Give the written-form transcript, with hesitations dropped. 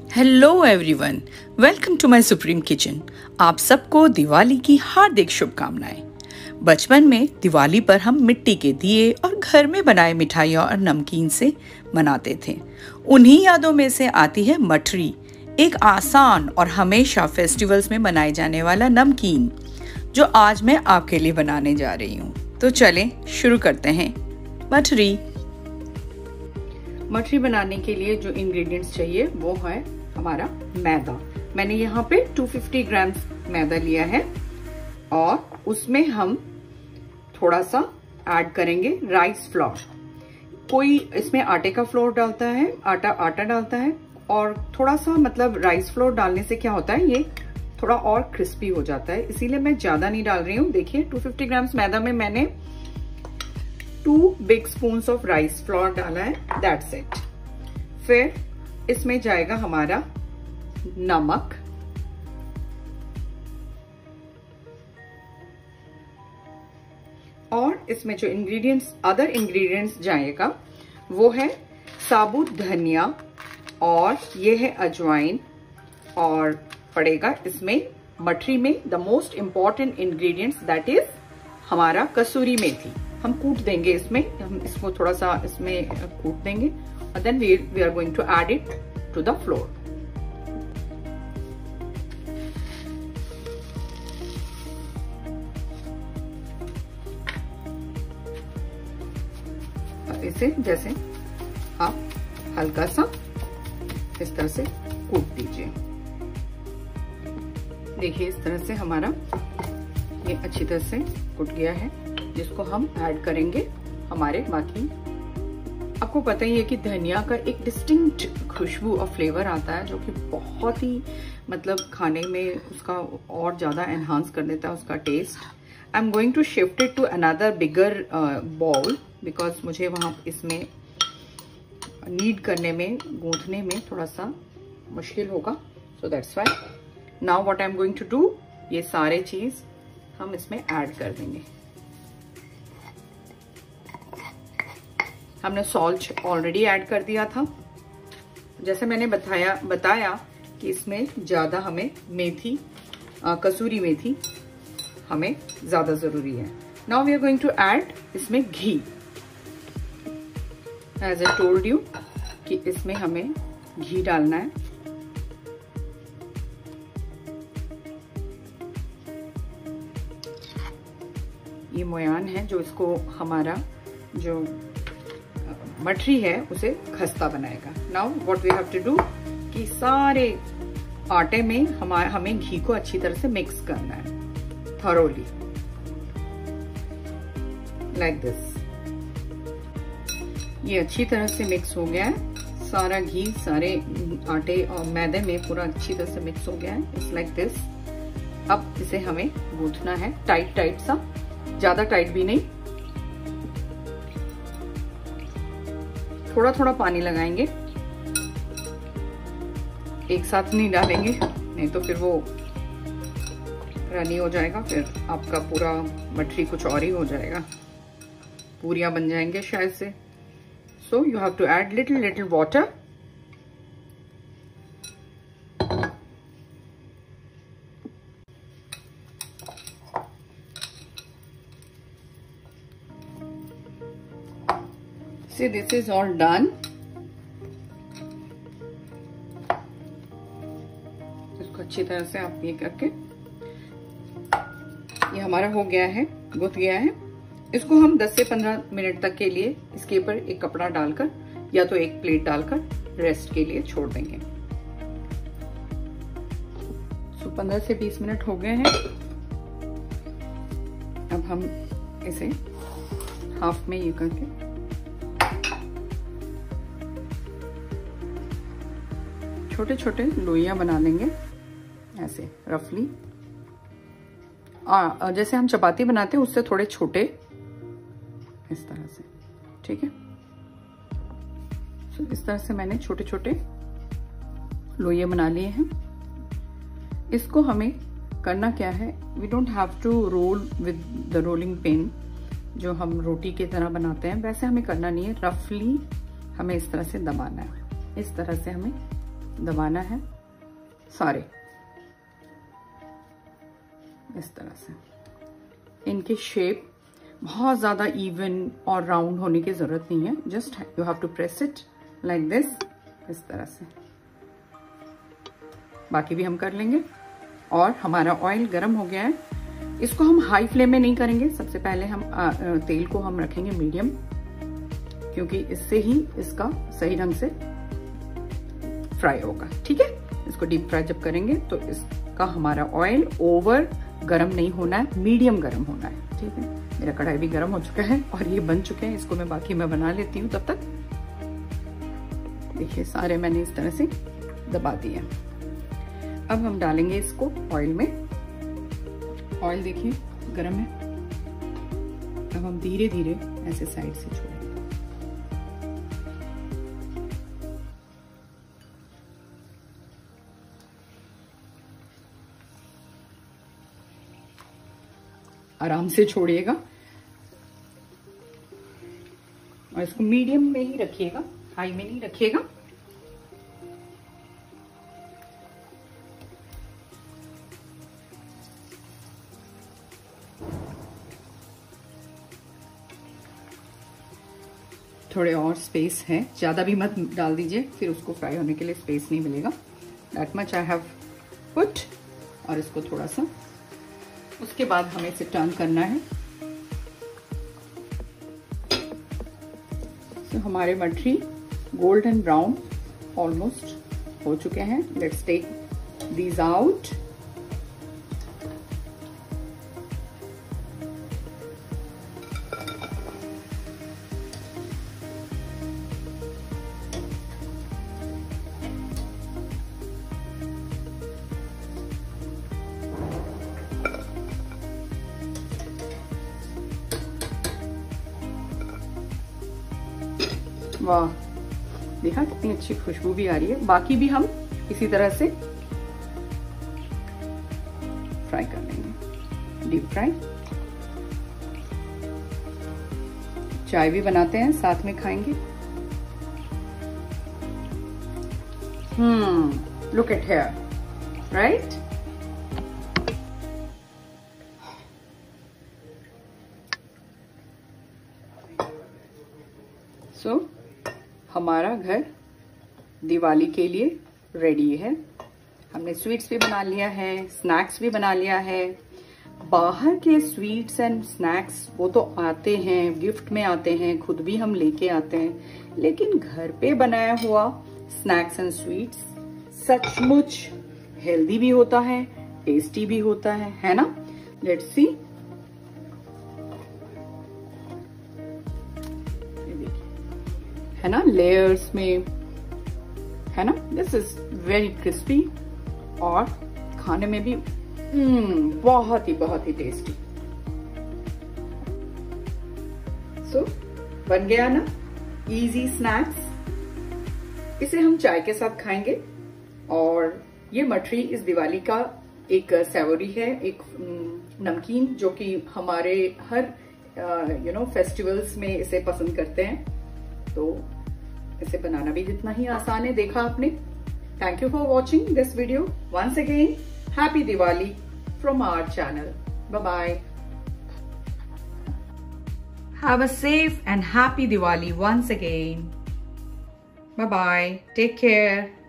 Hello everyone, welcome to my supreme kitchen. आप सबको दिवाली की हार्दिक शुभकामनाएं। बचपन में दिवाली पर हम मिट्टी के दिए और घर में बनाए मिठाइयों और नमकीन से मनाते थे। उन्हीं यादों में से आती है मठरी, एक आसान और हमेशा फेस्टिवल्स में बनाए जाने वाला नमकीन, जो आज मैं आपके लिए बनाने जा रही हूँ। तो चलें शुरू करते हैं। मठरी बनाने के लिए जो इंग्रेडिएंट्स चाहिए वो है हमारा मैदा। मैंने यहाँ पे 250 ग्राम मैदा लिया है और उसमें हम थोड़ा सा ऐड करेंगे राइस फ्लोर। कोई इसमें आटे का फ्लोर डालता है, आटा डालता है, और थोड़ा सा मतलब राइस फ्लोर डालने से क्या होता है, ये थोड़ा और क्रिस्पी हो जाता है, इसीलिए मैं ज्यादा नहीं डाल रही हूँ। देखिए 250 ग्राम मैदा में मैंने 2 big spoons of rice flour डाला है, दैट्स इट। फिर इसमें जाएगा हमारा नमक, और इसमें जो अदर इंग्रेडिएंट्स जाएगा वो है साबुत धनिया, और ये है अजवाइन, और पड़ेगा इसमें मठरी में the most important ingredients, that is हमारा कसूरी मेथी। हम कूट देंगे इसमें, हम इसको थोड़ा सा इसमें कूट देंगे, और then we are going to add it to the flour. इसे जैसे आप हल्का सा इस तरह से कूट दीजिए। देखिए इस तरह से हमारा ये अच्छी तरह से कूट गया है, जिसको हम ऐड करेंगे हमारे बाकी। आपको पता ही है कि धनिया का एक डिस्टिंक्ट खुशबू और फ्लेवर आता है, जो कि बहुत ही मतलब खाने में उसका और ज्यादा एनहांस कर देता है उसका taste. I am going to shift it to another bigger bowl, because मुझे वहां इसमें नीड करने में, गूंथने में थोड़ा सा मुश्किल होगा, so that's why now what I am going to do, ये सारे चीज हम इसमें ऐड कर देंगे। हमने सॉल्ट ऑलरेडी ऐड कर दिया था। जैसे मैंने बताया कि इसमें ज्यादा हमें मेथी, कसूरी मेथी हमें ज्यादा जरूरी है। Now we are going to add इसमें घी। एज आई टोल्ड यू कि इसमें हमें घी डालना है। ये मोयान है जो इसको हमारा जो मठरी है उसे खस्ता बनाएगा। Now what we have to do कि सारे आटे में हमें घी को अच्छी तरह से मिक्स करना है, thoroughly like this। ये अच्छी तरह से मिक्स हो गया है, सारा घी सारे आटे और मैदे में पूरा अच्छी तरह से मिक्स हो गया है। It's like this. अब इसे हमें गूंथना है टाइट सा, ज्यादा टाइट भी नहीं, थोड़ा थोड़ा पानी लगाएंगे, एक साथ नहीं डालेंगे, नहीं तो फिर वो रनी हो जाएगा, फिर आपका पूरा मठरी कुछ और ही हो जाएगा, पूरियां बन जाएंगे शायद से। So you have to add little water. See, this is all done। इसको अच्छी तरह से आप ये करके, ये हमारा हो गया है, गुथ गया है। इसको हम 10 से 15 मिनट तक के लिए इसके ऊपर एक कपड़ा डालकर या तो एक प्लेट डालकर रेस्ट के लिए छोड़ देंगे। तो 15 से 20 मिनट हो गए हैं। अब हम इसे हाफ में ये करके छोटे छोटे लोइयां बना लेंगे, ऐसे रफली, जैसे हम चपाती बनाते हैं उससे थोड़े छोटे, इस तरह से, ठीक है। इस तरह से मैंने छोटे छोटे लोइये बना लिए हैं। इसको हमें करना क्या है, we don't have to roll with the rolling pin, जो हम रोटी की तरह बनाते हैं वैसे हमें करना नहीं है। रफली हमें इस तरह से दबाना है, इस तरह से हमें दबाना है सारे इस तरह से। इनकी शेप बहुत ज़्यादा इवन और राउंड होने की ज़रूरत नहीं है, just you have to press it like this, इस तरह से। बाकी भी हम कर लेंगे। और हमारा ऑयल गर्म हो गया है। इसको हम हाई फ्लेम में नहीं करेंगे। सबसे पहले हम तेल को हम रखेंगे मीडियम, क्योंकि इससे ही इसका सही ढंग से फ्राई होगा। ठीक है, इसको डीप फ्राई जब करेंगे तो इसका हमारा ऑयल ओवर गरम नहीं होना है, मीडियम गरम होना है। ठीक है, मेरा कढ़ाई भी गरम हो चुका है और ये बन चुके हैं। इसको मैं बना लेती हूँ तब तक। देखिए सारे मैंने इस तरह से दबा दिए। अब हम डालेंगे इसको ऑयल में। ऑयल देखिए गरम है। अब हम धीरे धीरे ऐसे साइड से छोड़ेंगे। आराम से छोड़िएगा और इसको मीडियम में ही रखिएगा, हाई में नहीं रखिएगा। थोड़े और स्पेस है, ज्यादा भी मत डाल दीजिए, फिर उसको फ्राई होने के लिए स्पेस नहीं मिलेगा। That much I have put. और इसको थोड़ा सा, उसके बाद हमें इसे टर्न करना है। तो हमारे मटरी गोल्डन ब्राउन ऑलमोस्ट हो चुके हैं। Let's take these out. वाह, देखा कितनी अच्छी खुशबू भी आ रही है। बाकी भी हम इसी तरह से फ्राई कर लेंगे, डीप फ्राई। चाय भी बनाते हैं, साथ में खाएंगे। Look at here, right? So हमारा घर दिवाली के लिए रेडी है। हमने स्वीट्स भी बना लिया है, स्नैक्स भी बना लिया है। बाहर के स्वीट्स एंड स्नैक्स वो तो आते हैं, गिफ्ट में आते हैं, खुद भी हम लेके आते हैं, लेकिन घर पे बनाया हुआ स्नैक्स एंड स्वीट्स सचमुच हेल्दी भी होता है, टेस्टी भी होता है ना? Let's see. है ना, लेयर्स में, है ना? दिस इज वेरी क्रिस्पी और खाने में भी बहुत ही टेस्टी। सो बन गया ना इजी स्नैक्स। इसे हम चाय के साथ खाएंगे। और ये मठरी इस दिवाली का एक सेवरी है, एक नमकीन, जो कि हमारे हर फेस्टिवल्स में इसे पसंद करते हैं। तो इसे बनाना भी जितना ही आसान है, देखा आपने। Thank you for watching this video once again. Happy Diwali from our channel. Bye bye. Have a safe and happy Diwali once again. Bye bye. Take care.